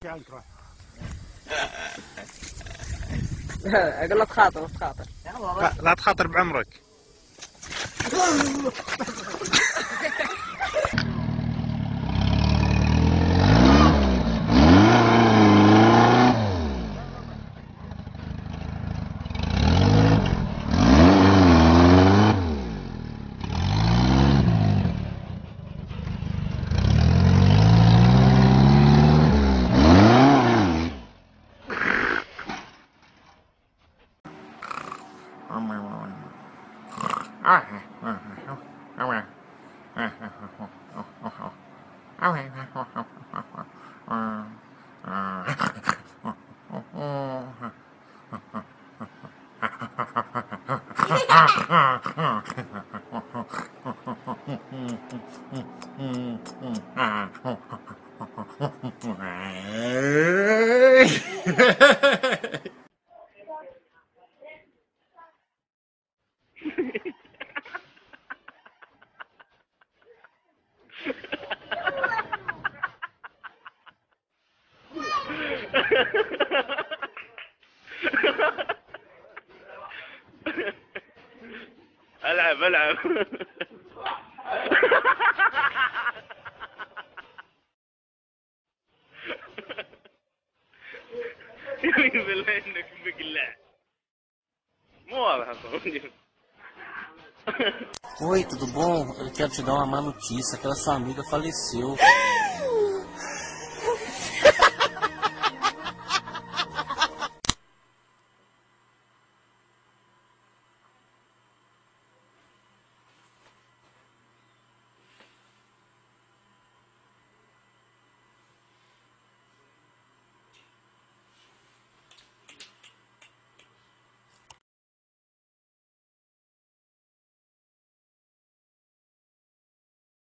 كالكره. اقول له تخاطر ما تخاطر. لا تخاطر بعمرك. العب العب. يمين بالله انك بقلع مو واضح اصلا. Oi, tudo bom? Eu quero te dar uma má notícia. Aquela sua amiga faleceu.